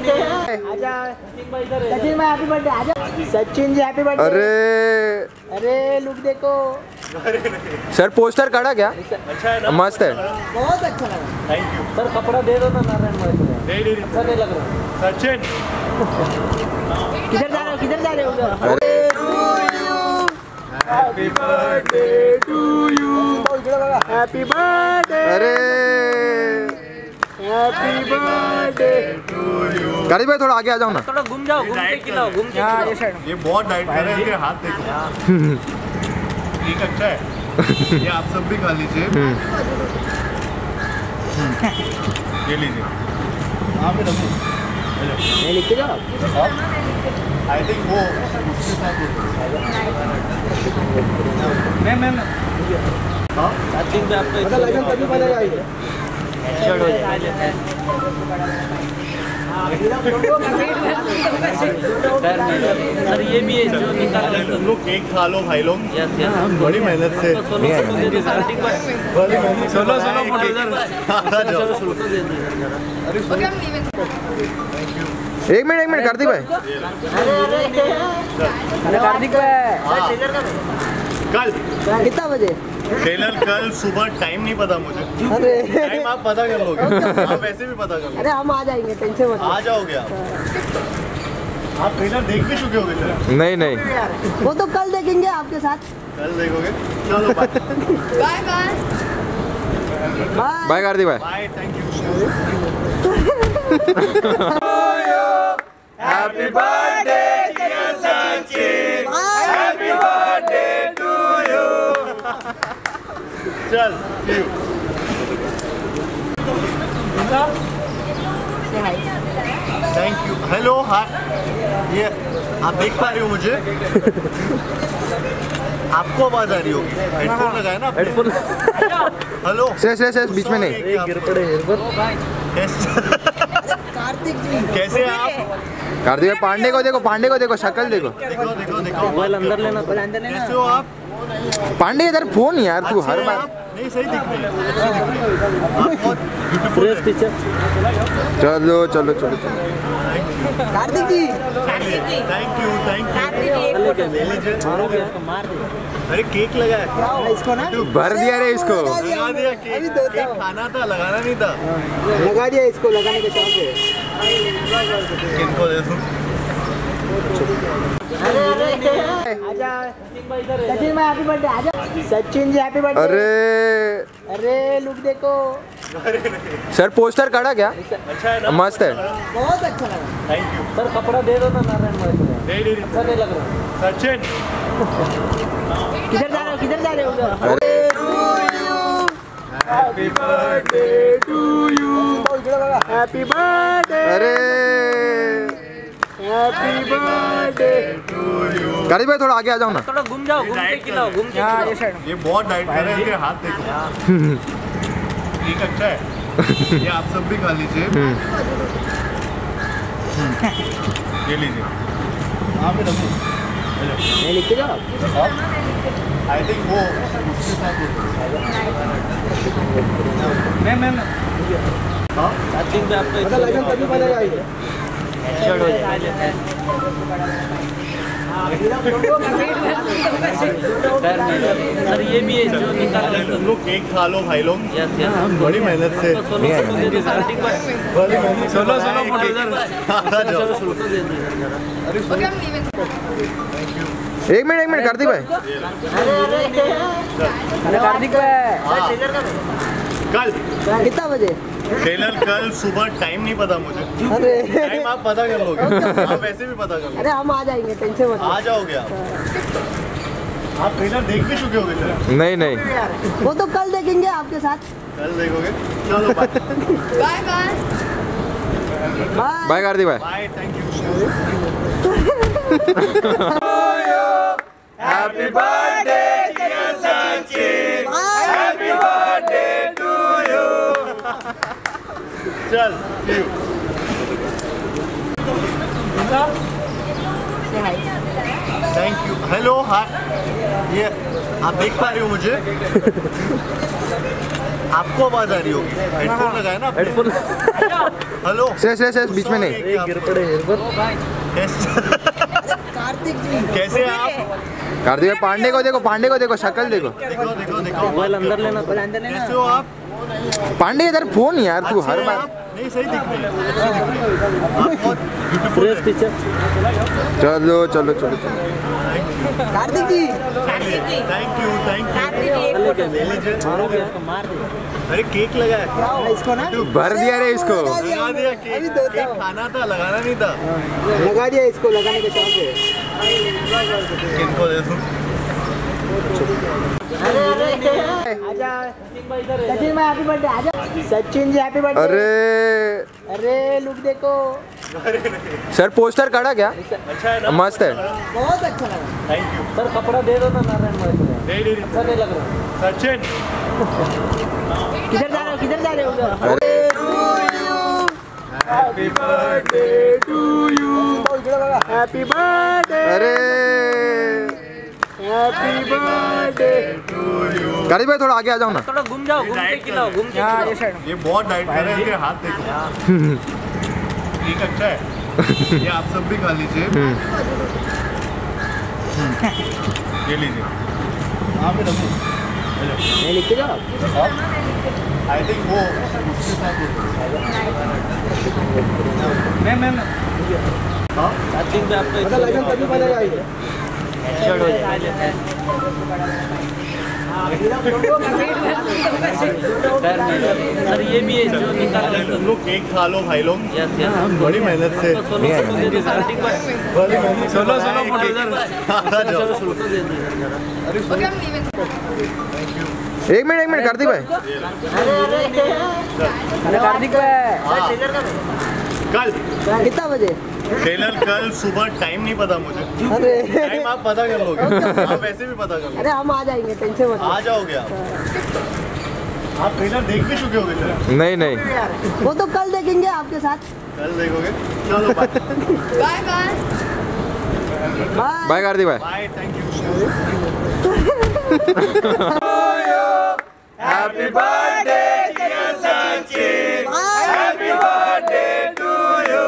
सचिन भाई happy birthday. आजा Sachin ji happy birthday. अरे लुक देखो सर, पोस्टर काढ़ा क्या? अच्छा है ना? मस्त है, बहुत अच्छा लगा। थैंक यू सर कपड़ा दे दो ना नारायण भाई को। नहीं अच्छा नहीं लग रहा। सचिन किधर जा रहे हो happy birthday to you. Happy birthday. अरे हैप्पी बर्थडे टू यू। गाड़ी भाई थोड़ा आगे आ जाओ ना। थोड़ा घूम जाओ, घूम के खिलाओ, घूम के खिलाओ। ये बहुत डाइट कर रहे हैं, इनके हाथ देखो। ठीक अच्छा है, ये आप सब भी खा लीजिए। ये लीजिए, आप भी रखो। मैं लिख के जाओ। आई थिंक वो उसके साथ मैं हाँ सचिन पे आपको पता लगन तभी पता जाएगा। हेडशॉट हो जाएगा। सर ये भी है जो निकाल रहे तुम लोग केक खा लो भाई लोग, यस यस। बड़ी मेहनत से। सोलो दे दो सर, ठीक है। सोलो फोटो एक मिनट कार्तिक भाई। अरे कार्तिक भाई कल कितना बजे? ट्रेलर कल सुबह, टाइम नहीं पता मुझे। अरे टाइम आप पता कर लोगे, आप वैसे भी पता कर लो। अरे हम आ जाएंगे, टेंशन मत आ जाओगे आप ट्रेलर देख भी चुके होगे सर? नहीं वो तो कल देखेंगे आपके साथ। कल देखोगे, चलो bye bye bye bye Kartik भाई। Bye, thank you. Happy birthday dear Sachin, happy birthday to you. चल थैंक यू। हेलो हाय, ये आप देख पा रहे हो मुझे? आपको आवाज आ रही होगी, हेडफोन लगाया ना आपने? हेलो शेष बीच में नहीं। गिर पड़े कार्तिक जी कैसे हैं आप? कार्तिक भाई पांडे को देखो, शक्ल देखो। देखो मोबाइल अंदर लेना। कैसे हो आप? पांडे इधर फोन यार, तू अच्छे हर हैं बार। आप? नहीं सही दिख रही है, अच्छी दिख रही है। आप बहुत ब्यूटीफुल हैं। पीछे चलो कार्तिक जी थैंक यू ले लीजिए। मार दे। अरे केक लगा है, इसको ना भर दिया रे इसको। लगा दिया केक। केक खाना था, लगाना नहीं था। लगा दिया, इसको लगाने का शौक है। किनको दे दूं? आजा सचिन भाई हैप्पी बर्थडे। आजा सचिन जी हैप्पी बर्थडे। अरे लुक देखो सर, पोस्टर काढ़ा क्या? अच्छा है ना? मस्त है, बहुत अच्छा लगा। थैंक यू सर कपड़ा दे दो ना नारायण भाई को। नहीं अच्छा नहीं लग रहा। सचिन किधर जा रहे हो happy birthday to you. Happy birthday. Happy birthday to you. Kartik भाई थोड़ा आगे आ जाओ ना। थोड़ा घूम जाओ, घूम के खिलाओ, घूम के खिलाओ। ये बहुत डाइट कर रहे हैं, इनके हाथ देखो। ठीक अच्छा है, ये आप सब भी खा लीजिए। ये लीजिए, आप भी रखो। मैं लिख के जाओ। आई थिंक वो उसके साथ मैं हाँ सचिन पे आपको पता लगन तभी पता जाएगा। हेडशॉट हो जाएगा। सर ये भी है जो निकाल रहे तुम लोग केक खा लो भाई लोग, यस यस। बड़ी मेहनत से। सोलो दे दो सर, ठीक है। सोलो एक मिनट कार्तिक भाई। अरे कार्तिक भाई कल कितना बजे? ट्रेलर कल सुबह, टाइम नहीं पता मुझे। अरे टाइम आप पता कर लोगे, आप वैसे भी पता कर लो। अरे हम आ जाएंगे, टेंशन मत आ जाओगे आप ट्रेलर देख भी चुके होगे सर? नहीं वो तो कल देखेंगे आपके साथ। कल देखोगे, चलो बाय बाय बाय कार्तिक भाई। Bye, thank you. Happy birthday dear Sachin, happy birthday to you. चल थैंक यू। हेलो हाय, ये आप देख पा रहे हो मुझे? आपको आवाज आ रही होगी, हेडफोन लगाया ना आपने? हेलो से बीच में नहीं। कार्तिक जी कैसे हैं आप? कार्तिक भाई पांडे को देखो शक्ल देखो। देखो देखो देखो मोबाइल अंदर लेना कैसे हो आप? पांडे इधर फोन यार तू अच्छे हर हैं बार। आप? नहीं सही दिख रहे हैं, अच्छे दिख रहे हैं। आप बहुत beautiful हैं। पिक्चर चलो कार्तिक जी थैंक यू ले लीजिए। मार दे। अरे केक लगा है, इसको ना भर दिया रे इसको। लगा दिया केक। अभी दो केक खाना था, लगाना नहीं था। लगा दिया इसको, लगाने का शौक है। किनको दे दूं? आजा सचिन भाई हैप्पी बर्थडे। आजा सचिन जी हैप्पी बर्थडे। अरे लुक देखो, सर पोस्टर काढ़ा क्या? अच्छा है ना? मस्त है। बहुत अच्छा लगा। Thank you. सर कपड़ा दे दो ना नारायण भाई को। नहीं अच्छा नहीं लग रहा। सचिन किधर जा रहे हो उधर? Happy birthday to you. Happy birthday, अरे हैप्पी बर्थडे। कार्तिक भाई थोड़ा आगे आ जाओ ना। थोड़ा घूम जाओ, घूम के खिलाओ, घूम के खिलाओ। ये बहुत डाइट कर रहे हैं, इनके हाथ देखो। केक अच्छा है, ये आप सब भी खा लीजिए। ये लीजिए। आप भी रखो। मैं लिख के जाओ। आई थिंक वो उसके साथ मैं हाँ सचिन पे आपको पता लगन तभी पता जाएगा। शर्ट हो जाए। सर ये भी है जो निकाल रहे तुम लोग केक खा लो भाई लोग, यस यस। बड़ी मेहनत से। सोलो दे दो कार्तिक भाई। बड़ी मेहनत से सोलो बनाया फोटो केक। इधर। आ जाओ। सोलो दे दो। एक मिनट कार्तिक भाई। अरे कार्तिक भाई कल कितना बजे? टेलर कल सुबह टाइम नहीं पता मुझे। अरे टाइम आप पता कर लोगे, आप वैसे भी पता कर लोगे। अरे हम आ जाएंगे, टेंशन मत आ जाओगे आप ट्रेलर देख भी चुके होगे सर? नहीं लो। वो तो कल देखेंगे आपके साथ। कल देखोगे। चलो बाय बाय कार्तिक भाई। Bye, thank you. Happy birthday dear Sachin, happy birthday to you.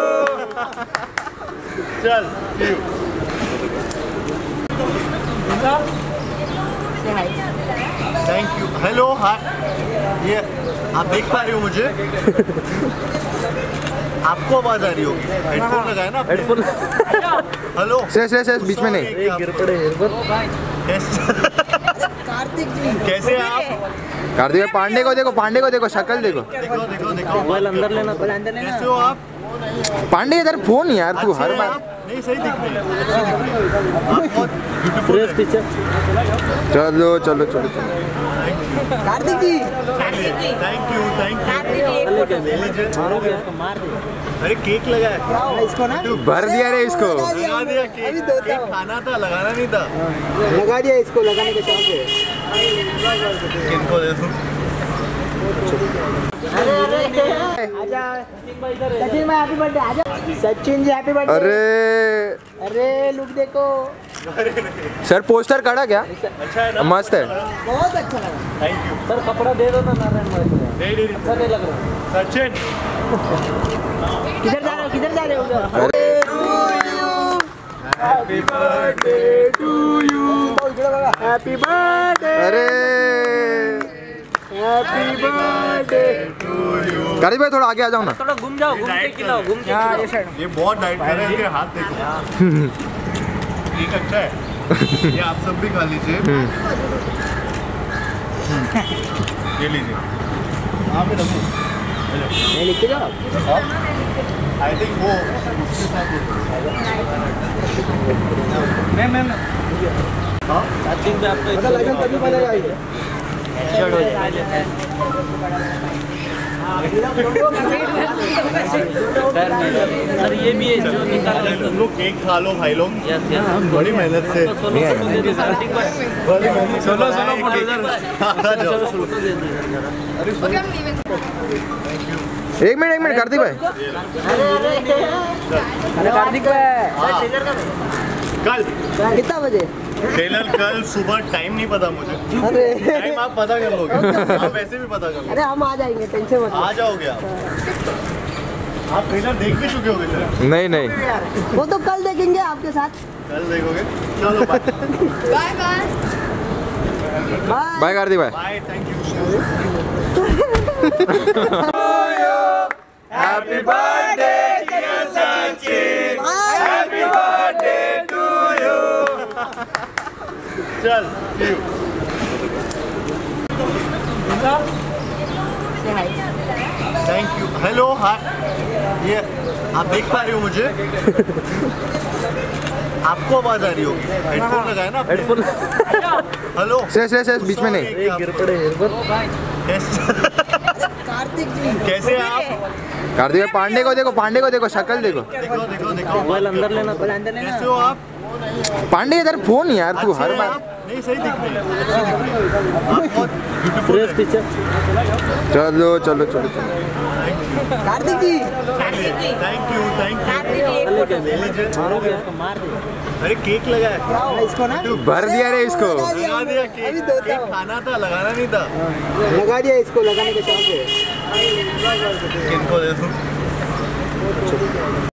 चल see you। Thank you. Hello hi, ये आप देख पा रहे हो मुझे? आपको आवाज आ रही होगी, हेडफोन लगाया ना आपने? हेलो से बीच में नहीं। कार्तिक जी कैसे हैं आप? कार्तिक भाई पांडे को देखो शक्ल देखो। देखो देखो देखो मोबाइल अंदर लेना कैसे हो आप? पांडे इधर फोन यार तू अच्छे हर हैं बार। आप? नहीं सही दिख रहे हैं, अच्छे दिख रहे हैं। आप बहुत beautiful हैं। पिक्चर चलो कार्तिक जी थैंक यू ले लीजिए। मार दे। अरे केक लगा है, इसको ना भर दिया रे इसको। लगा दिया केक। अभी दो केक खाना था, लगाना नहीं था। लगा दिया इसको, लगाने का शौक है। किनको दे दूं? आजा सचिन भाई हैप्पी बर्थडे। आजा सचिन जी हैप्पी बर्थडे। अरे लुक देखो, सर पोस्टर काढ़ा क्या? अच्छा है ना? मस्त है। बहुत अच्छा लगा। Thank you. सर कपड़ा दे दो ना नारायण भाई को। नहीं अच्छा नहीं लग रहा। सचिन किधर जा रहे हो उधर? Happy birthday to you. Happy birthday, happy birthday. Kartik भाई थोड़ा आगे आ जाओ ना। थोड़ा घूम जाओ, घूम के खिलाओ, घूम के खिलाओ। ये बहुत डाइट कर रहे हैं, इनके हाथ देखो। केक अच्छा है, ये आप सब भी खा लीजिए। ये लीजिए। आप भी रखो। मैं लिख के जाओ। आई थिंक वो उसके साथ मैं हाँ सचिन पे आपको पता लगन तभी पता जाएगा। शर्ट हो जाए। सर ये भी है जो निकाल रहे तुम लोग केक खा लो भाई लोग, यस यस। बड़ी मेहनत से। सोलो दे दो कार्तिक भाई। बड़ी मेहनत से सोलो बनाया फोटो केक। इधर। आ जाओ। सोलो दे दो। एक मिनट कार्तिक भाई। अरे कार्तिक भाई कल कितना बजे? टेलर कल सुबह टाइम नहीं पता मुझे। अरे टाइम आप पता कर लोगे, आप वैसे भी पता कर लोगे। अरे हम आ जाएंगे, टेंशन मत आ जाओगे आप आप ट्रेलर देख भी चुके होगे सर। नहीं नहीं वो तो कल देखेंगे आपके साथ। कल देखोगे। चलो bye bye bye. Bye Kartik भाई। Bye, thank you. Happy birthday dear Sachin, happy birthday to you. चल see you। Thank you. Hello hi, ये आप देख पा रहे हो मुझे? आपको आवाज आ रही होगी, हेडफोन लगाया ना आपने? हेलो से बीच में नहीं। कार्तिक जी कैसे हैं आप? कार्तिक भाई पांडे को देखो, शक्ल देखो। देखो देखो देखो, मोबाइल अंदर लेना कैसे हो आप? पांडे इधर फोन यार, तू अच्छे हर हैं बार। आप? नहीं सही दिख रहे हैं, अच्छे दिख रहे हैं। आप बहुत ब्यूटीफुल हैं। पिक्चर चलो चलो चलो चलो। कार्तिक जी थैंक यू ले लीजिए। मार दे। अरे केक लगा है, इसको ना भर दिया रे इसको। लगा दिया केक। अभी दो केक खाना था, लगाना नहीं था। लगा दिया, इसको लगाने का शौक है। किनको दे दूं?